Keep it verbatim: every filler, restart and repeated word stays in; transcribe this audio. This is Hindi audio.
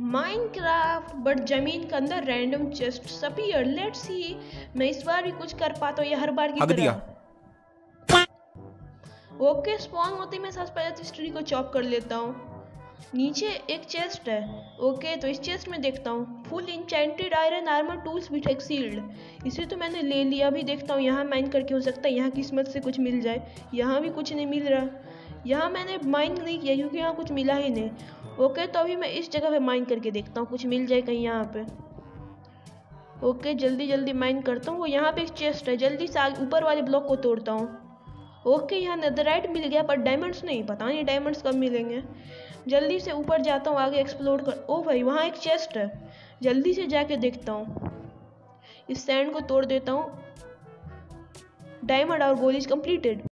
माइनक्राफ्ट बट जमीन के अंदर random chest appear. Let's see मैं इस बार भी कुछ कर पाता हूँ या हर बार की तरह। ओके स्पॉन होते मैं सबसे पहले तो इस ट्री को चॉप कर लेता हूँ। नीचे एक चेस्ट है। ओके तो इस चेस्ट में देखता हूँ full enchanted iron armour tools with एक शील्ड। इसे तो मैंने ले लिया। अभी देखता हूँ यहाँ माइन करके हो सकता है यहाँ किस्मत से कुछ मिल जाए। यहाँ भी कुछ नहीं मिल रहा। यहाँ मैंने माइन नहीं किया क्योंकि यहाँ कुछ मिला ही नहीं। ओके तो अभी मैं इस जगह पे माइन करके देखता हूँ कुछ मिल जाए कहीं यहाँ पे। ओके जल्दी जल्दी माइन करता हूँ। वो यहाँ पे एक चेस्ट है। जल्दी से ऊपर वाले ब्लॉक को तोड़ता हूँ। ओके यहाँ नेदरराइट मिल गया पर डायमंड्स नहीं। पता नहीं डायमंड्स कब मिलेंगे। जल्दी से ऊपर जाता हूँ आगे एक्सप्लोर कर। ओ भाई वहाँ एक चेस्ट है। जल्दी से जाके देखता हूँ। इस सैंड को तोड़ देता हूँ। डायमंड और गोल इज कंप्लीटेड।